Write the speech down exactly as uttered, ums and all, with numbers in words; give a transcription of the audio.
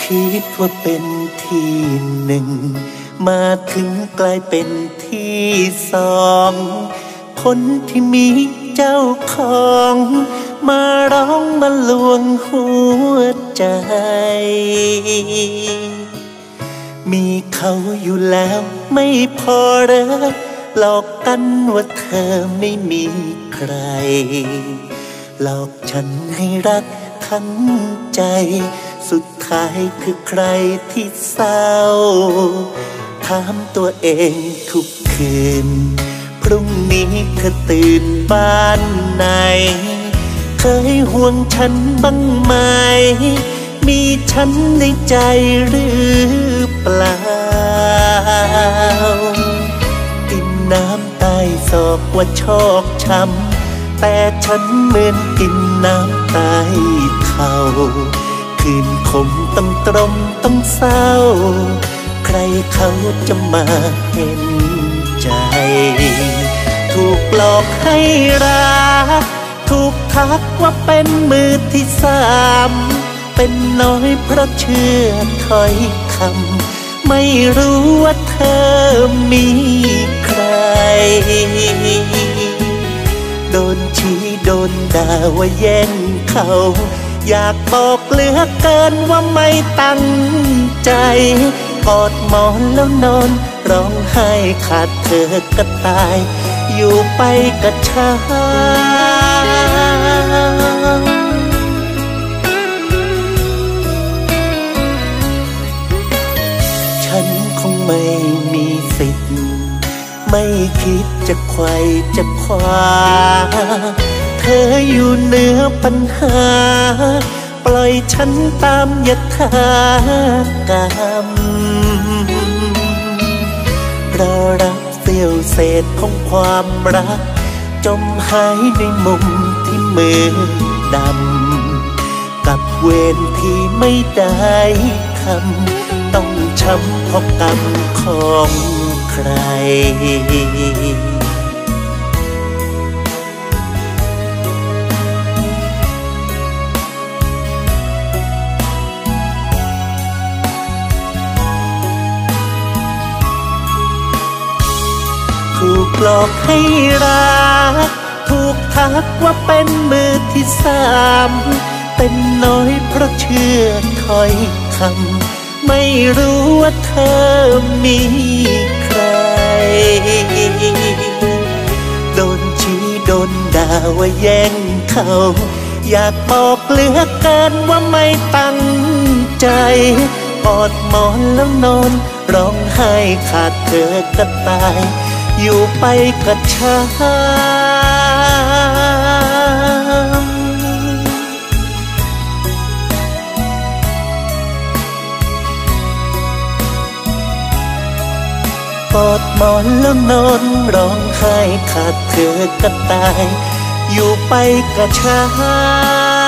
คิดว่าเป็นที่หนึ่งมาถึงกลายเป็นที่สองคนที่มีเจ้าของมาร้องมาลวงหัวใจมีเขาอยู่แล้วไม่พอเหรอหลอกกันว่าเธอไม่มีใครหลอกฉันให้รักทั้งใจสุดท้ายคือใครที่เศร้าถามตัวเองทุกคืนพรุ่งนี้เธอตื่นบ้านไหนเคยห่วงฉันบ้างไหมมีฉันในใจหรือเปล่ากินน้ำใต้ศอกว่าชอกช้ำแต่ฉันเหมือนกินน้ำใต้เข่าคืนคมต้องตรมต้องเศร้าใครเขาจะมาเห็นใจถูกหลอกให้รักถูกทักว่าเป็นมือที่สามเป็นน้อยเพราะเชื่อถ้อยคำไม่รู้ว่าเธอมีใครโดนชี้โดนด่าว่าแย่งเขาอยากบอกเหลือเกินว่าไม่ตั้งใจกอดหมอนแล้วนอนร้องไห้ขาดเธอก็ตายอยู่ไปกับฉันฉันคงไม่มีสิทธิ์ไม่คิดจะไขว่จะคว้าเธออยู่เหนือปัญหาปล่อยฉันตามยถากรรมรอรับเสี้ยวเศษของความรักจมหายในมุมที่มืดดำกับเวรที่ไม่ได้ทำต้องช้ำเพราะกรรมของใครถูกหลอกให้รักถูกทักว่าเป็นมือที่สามเป็นน้อยเพราะเชื่อถ้อยคำไม่รู้ว่าเธอมีใครโดนชี้โดนด่าว่าแย่งเขาอยากบอกเหลือเกินว่าไม่ตั้งใจกอดหมอนแล้วนอนร้องไห้ขาดเธอก็ตายอยู่ไปกับฉันกอดหมอนแล้วนอนร้องไห้ขาดเธอก็ตายอยู่ไปกับฉัน